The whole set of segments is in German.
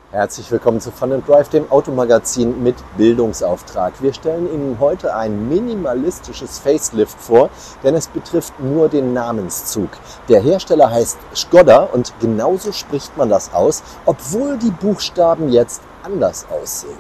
Herzlich willkommen zu Fun & Drive, dem Automagazin mit Bildungsauftrag. Wir stellen Ihnen heute ein minimalistisches Facelift vor, denn es betrifft nur den Namenszug. Der Hersteller heißt Škoda und genauso spricht man das aus, obwohl die Buchstaben jetzt anders aussehen.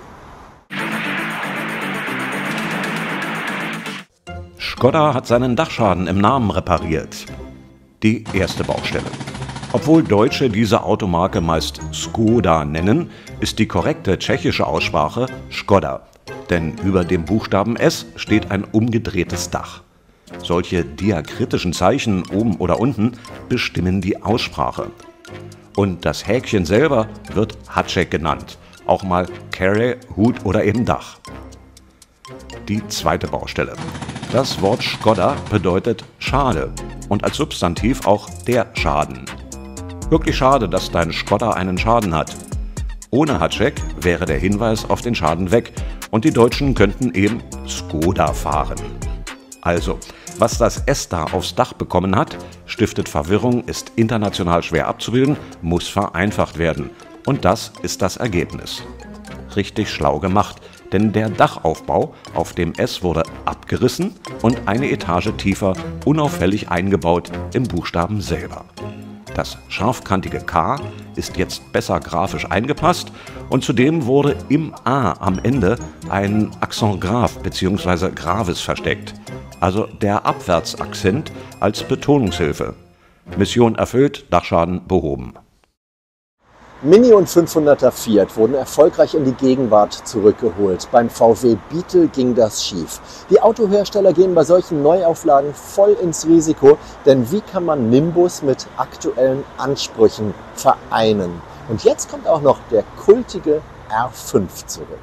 Škoda hat seinen Dachschaden im Namen repariert. Die erste Baustelle. Obwohl Deutsche diese Automarke meist Škoda nennen, ist die korrekte tschechische Aussprache Škoda. Denn über dem Buchstaben S steht ein umgedrehtes Dach. Solche diakritischen Zeichen oben oder unten bestimmen die Aussprache. Und das Häkchen selber wird Haček genannt, auch mal Carry, Hut oder eben Dach. Die zweite Baustelle. Das Wort Škoda bedeutet Schade und als Substantiv auch der Schaden. Wirklich schade, dass dein Škoda einen Schaden hat. Ohne Haček wäre der Hinweis auf den Schaden weg und die Deutschen könnten eben Škoda fahren. Also, was das S da aufs Dach bekommen hat, stiftet Verwirrung, ist international schwer abzubilden, muss vereinfacht werden. Und das ist das Ergebnis. Richtig schlau gemacht, denn der Dachaufbau auf dem S wurde abgerissen und eine Etage tiefer unauffällig eingebaut im Buchstaben selber. Das scharfkantige K ist jetzt besser grafisch eingepasst und zudem wurde im A am Ende ein Accent grave bzw. gravis versteckt, also der Abwärtsakzent als Betonungshilfe. Mission erfüllt, Dachschaden behoben. Mini und 500er Fiat wurden erfolgreich in die Gegenwart zurückgeholt. Beim VW Beetle ging das schief. Die Autohersteller gehen bei solchen Neuauflagen voll ins Risiko, denn wie kann man Nimbus mit aktuellen Ansprüchen vereinen? Und jetzt kommt auch noch der kultige R5 zurück.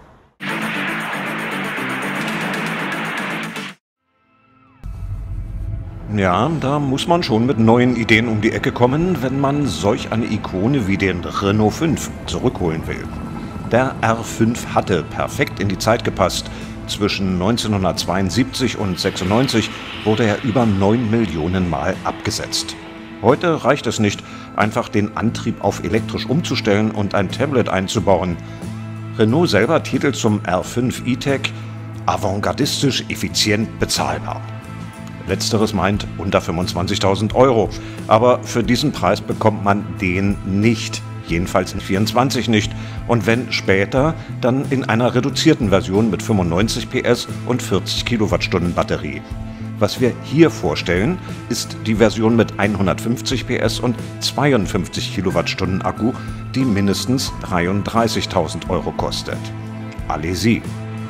Ja, da muss man schon mit neuen Ideen um die Ecke kommen, wenn man solch eine Ikone wie den Renault 5 zurückholen will. Der R5 hatte perfekt in die Zeit gepasst. Zwischen 1972 und 1996 wurde er über 9 Millionen Mal abgesetzt. Heute reicht es nicht, einfach den Antrieb auf elektrisch umzustellen und ein Tablet einzubauen. Renault selber titelt zum R5 E-Tech avantgardistisch, effizient, bezahlbar. Letzteres meint unter 25.000 Euro. Aber für diesen Preis bekommt man den nicht. Jedenfalls in 24 nicht. Und wenn später, dann in einer reduzierten Version mit 95 PS und 40 Kilowattstunden Batterie. Was wir hier vorstellen, ist die Version mit 150 PS und 52 Kilowattstunden Akku, die mindestens 33.000 Euro kostet. Allez-y!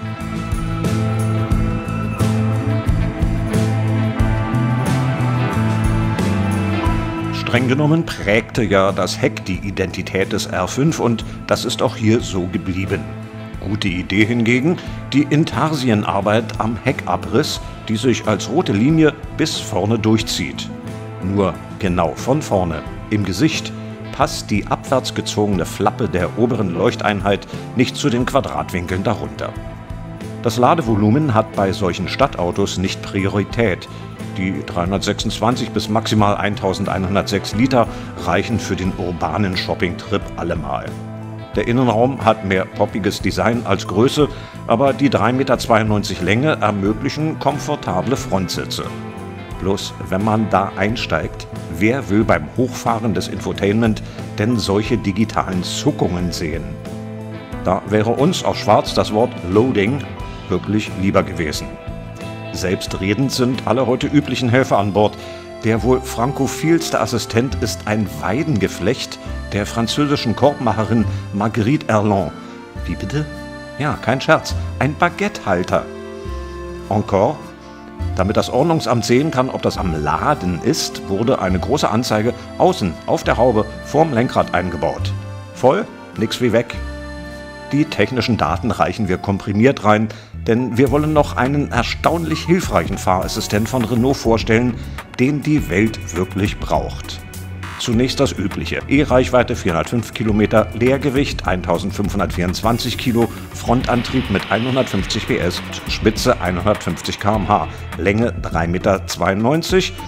Streng genommen prägte ja das Heck die Identität des R5 und das ist auch hier so geblieben. Gute Idee hingegen, die Intarsienarbeit am Heckabriss, die sich als rote Linie bis vorne durchzieht. Nur genau von vorne, im Gesicht, passt die abwärts gezogene Flappe der oberen Leuchteinheit nicht zu den Quadratwinkeln darunter. Das Ladevolumen hat bei solchen Stadtautos nicht Priorität. Die 326 bis maximal 1106 Liter reichen für den urbanen Shoppingtrip allemal. Der Innenraum hat mehr poppiges Design als Größe, aber die 3,92 Meter Länge ermöglichen komfortable Frontsitze. Bloß wenn man da einsteigt, wer will beim Hochfahren des Infotainment denn solche digitalen Zuckungen sehen? Da wäre uns auf Schwarz das Wort Loading wirklich lieber gewesen. Selbstredend sind alle heute üblichen Helfer an Bord. Der wohl frankophilste Assistent ist ein Weidengeflecht der französischen Korbmacherin Marguerite Erlon. Wie bitte? Ja, kein Scherz, ein Baguettehalter. Encore? Damit das Ordnungsamt sehen kann, ob das am Laden ist, wurde eine große Anzeige außen auf der Haube vorm Lenkrad eingebaut. Voll? Nix wie weg. Die technischen Daten reichen wir komprimiert rein, denn wir wollen noch einen erstaunlich hilfreichen Fahrassistent von Renault vorstellen, den die Welt wirklich braucht. Zunächst das Übliche. E-Reichweite 405 Kilometer, Leergewicht 1524 Kilo, Frontantrieb mit 150 PS, Spitze 150 km/h, Länge 3,92 Meter,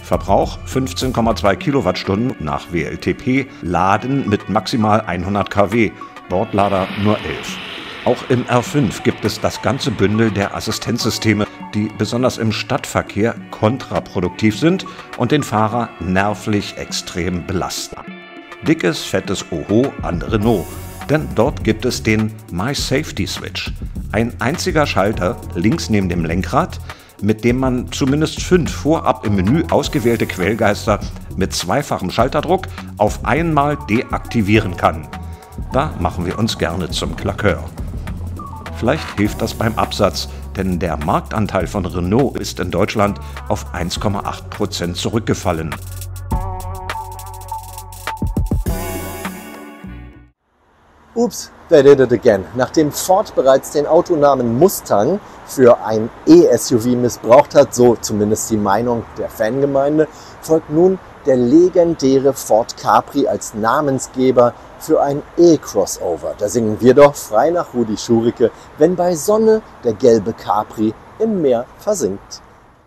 Verbrauch 15,2 Kilowattstunden nach WLTP, Laden mit maximal 100 kW, Bordlader nur 11. Auch im R5 gibt es das ganze Bündel der Assistenzsysteme, die besonders im Stadtverkehr kontraproduktiv sind und den Fahrer nervlich extrem belasten. Dickes, fettes Oho an Renault, denn dort gibt es den My Safety Switch. Ein einziger Schalter links neben dem Lenkrad, mit dem man zumindest 5 vorab im Menü ausgewählte Quellgeister mit zweifachem Schalterdruck auf einmal deaktivieren kann. Da machen wir uns gerne zum Klakör. Vielleicht hilft das beim Absatz, denn der Marktanteil von Renault ist in Deutschland auf 1,8% zurückgefallen. Ups, they did it again. Nachdem Ford bereits den Autonamen Mustang für ein E-SUV missbraucht hat, so zumindest die Meinung der Fangemeinde, folgt nun der legendäre Ford Capri als Namensgeber für ein E-Crossover. Da singen wir doch frei nach Rudi Schurike, wenn bei Sonne der gelbe Capri im Meer versinkt.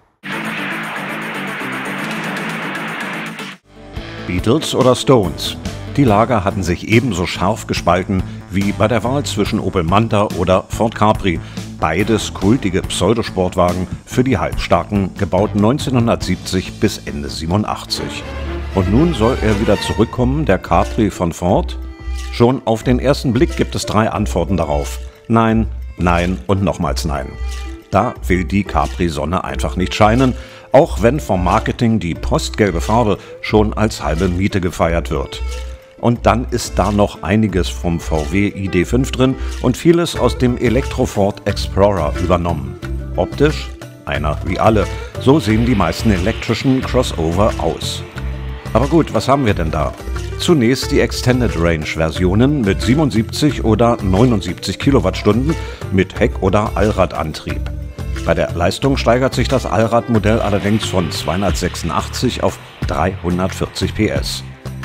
Beatles oder Stones? Die Lager hatten sich ebenso scharf gespalten wie bei der Wahl zwischen Opel Manta oder Ford Capri. Beides kultige Pseudosportwagen für die Halbstarken, gebaut 1970 bis Ende 87. Und nun soll er wieder zurückkommen, der Capri von Ford? Schon auf den ersten Blick gibt es 3 Antworten darauf. Nein, nein und nochmals nein. Da will die Capri-Sonne einfach nicht scheinen, auch wenn vom Marketing die postgelbe Farbe schon als halbe Miete gefeiert wird. Und dann ist da noch einiges vom VW ID.5 drin und vieles aus dem Elektro-Ford Explorer übernommen. Optisch einer wie alle, so sehen die meisten elektrischen Crossover aus. Aber gut, was haben wir denn da? Zunächst die Extended Range Versionen mit 77 oder 79 Kilowattstunden mit Heck- oder Allradantrieb. Bei der Leistung steigert sich das Allradmodell allerdings von 286 auf 340 PS.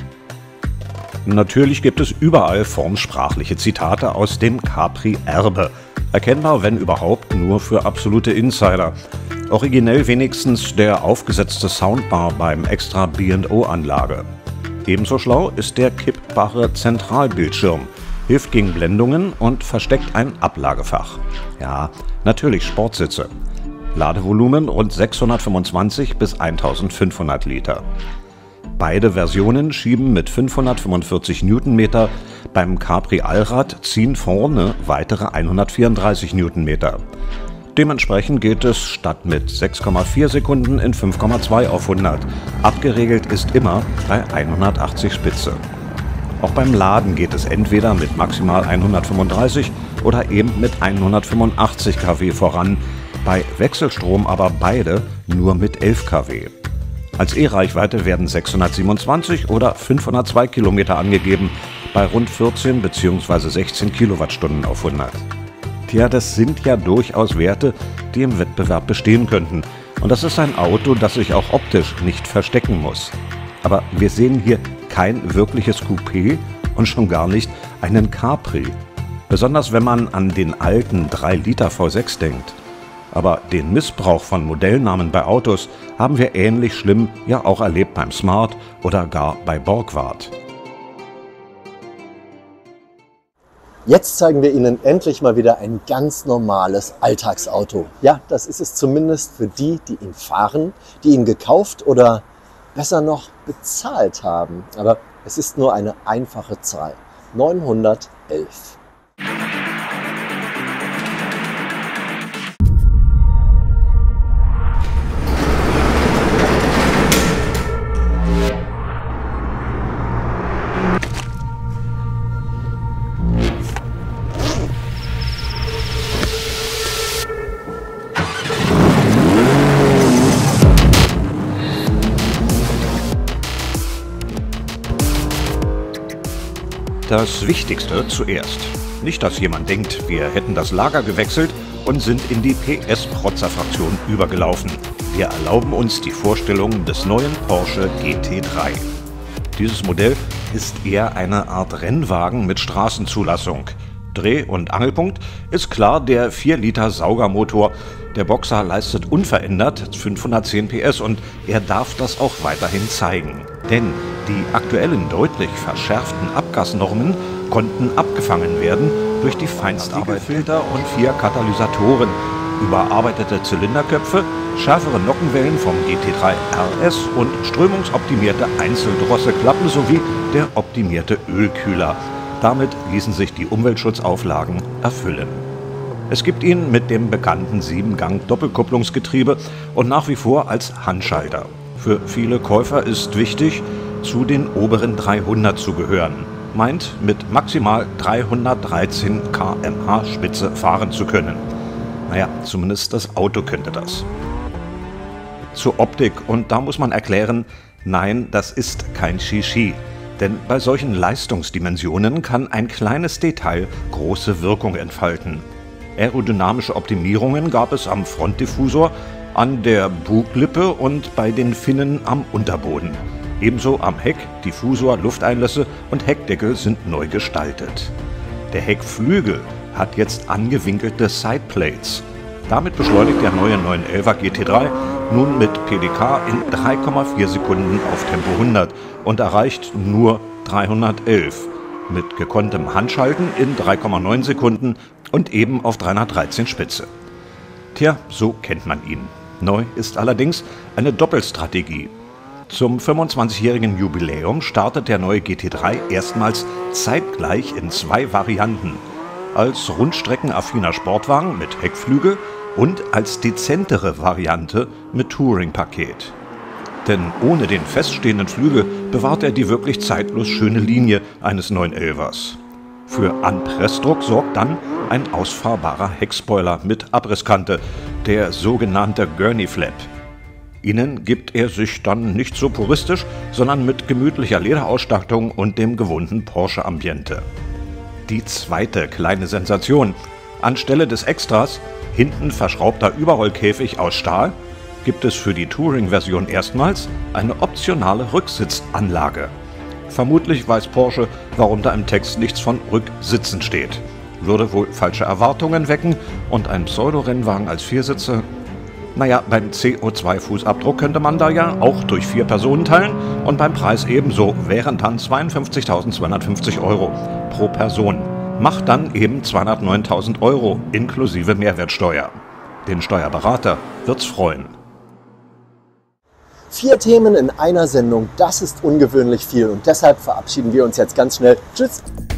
Natürlich gibt es überall formsprachliche Zitate aus dem Capri-Erbe. Erkennbar, wenn überhaupt, nur für absolute Insider. Originell wenigstens der aufgesetzte Soundbar beim extra B&O-Anlage. Ebenso schlau ist der kippbare Zentralbildschirm, hilft gegen Blendungen und versteckt ein Ablagefach. Ja, natürlich Sportsitze. Ladevolumen rund 625 bis 1500 Liter. Beide Versionen schieben mit 545 Newtonmeter, beim Capri Allrad ziehen vorne weitere 134 Newtonmeter. Dementsprechend geht es statt mit 6,4 Sekunden in 5,2 auf 100. Abgeregelt ist immer bei 180 Spitze. Auch beim Laden geht es entweder mit maximal 135 oder eben mit 185 kW voran, bei Wechselstrom aber beide nur mit 11 kW. Als E-Reichweite werden 627 oder 502 Kilometer angegeben, bei rund 14 bzw. 16 Kilowattstunden auf 100. Tja, das sind ja durchaus Werte, die im Wettbewerb bestehen könnten. Und das ist ein Auto, das sich auch optisch nicht verstecken muss. Aber wir sehen hier kein wirkliches Coupé und schon gar nicht einen Capri. Besonders wenn man an den alten 3-Liter V6 denkt. Aber den Missbrauch von Modellnamen bei Autos haben wir ähnlich schlimm ja auch erlebt beim Smart oder gar bei Borgward. Jetzt zeigen wir Ihnen endlich mal wieder ein ganz normales Alltagsauto. Ja, das ist es zumindest für die, die ihn fahren, die ihn gekauft oder besser noch bezahlt haben. Aber es ist nur eine einfache Zahl. 911. Das Wichtigste zuerst. Nicht, dass jemand denkt, wir hätten das Lager gewechselt und sind in die PS-Protzer-Fraktion übergelaufen. Wir erlauben uns die Vorstellung des neuen Porsche GT3. Dieses Modell ist eher eine Art Rennwagen mit Straßenzulassung. Dreh- und Angelpunkt ist klar der 4-Liter Saugermotor. Der Boxer leistet unverändert 510 PS und er darf das auch weiterhin zeigen. Denn die aktuellen deutlich verschärften Abgasnormen konnten abgefangen werden durch die Feinstarbeiffilter und 4 Katalysatoren, überarbeitete Zylinderköpfe, schärfere Nockenwellen vom GT3 RS und strömungsoptimierte Einzeldrosselklappen sowie der optimierte Ölkühler. Damit ließen sich die Umweltschutzauflagen erfüllen. Es gibt ihn mit dem bekannten 7-Gang-Doppelkupplungsgetriebe und nach wie vor als Handschalter. Für viele Käufer ist wichtig, zu den oberen 300 zu gehören. Meint, mit maximal 313 km/h Spitze fahren zu können. Naja, zumindest das Auto könnte das. Zur Optik, und da muss man erklären, nein, das ist kein Shishi. Denn bei solchen Leistungsdimensionen kann ein kleines Detail große Wirkung entfalten. Aerodynamische Optimierungen gab es am Frontdiffusor, an der Buglippe und bei den Finnen am Unterboden. Ebenso am Heck, Diffusor, Lufteinlässe und Heckdeckel sind neu gestaltet. Der Heckflügel hat jetzt angewinkelte Sideplates. Damit beschleunigt der neue 911er GT3 nun mit PDK in 3,4 Sekunden auf Tempo 100 und erreicht nur 311. Mit gekonntem Handschalten in 3,9 Sekunden und eben auf 313 Spitze. Tja, so kennt man ihn. Neu ist allerdings eine Doppelstrategie. Zum 25-jährigen Jubiläum startet der neue GT3 erstmals zeitgleich in 2 Varianten. Als rundstreckenaffiner Sportwagen mit Heckflügel und als dezentere Variante mit Touring-Paket. Denn ohne den feststehenden Flügel bewahrt er die wirklich zeitlos schöne Linie eines 911ers. Für Anpressdruck sorgt dann ein ausfahrbarer Heckspoiler mit Abrisskante, der sogenannte Gurney Flap. Innen gibt er sich dann nicht so puristisch, sondern mit gemütlicher Lederausstattung und dem gewohnten Porsche-Ambiente. Die zweite kleine Sensation: Anstelle des Extras, hinten verschraubter Überrollkäfig aus Stahl, gibt es für die Touring-Version erstmals eine optionale Rücksitzanlage. Vermutlich weiß Porsche, warum da im Text nichts von Rücksitzen steht. Würde wohl falsche Erwartungen wecken und ein Pseudo-Rennwagen als Viersitzer? Naja, beim CO2-Fußabdruck könnte man da ja auch durch 4 Personen teilen und beim Preis ebenso, wären dann 52.250 € pro Person. Macht dann eben 209.000 € inklusive Mehrwertsteuer. Den Steuerberater wird's freuen. 4 Themen in einer Sendung, das ist ungewöhnlich viel und deshalb verabschieden wir uns jetzt ganz schnell. Tschüss!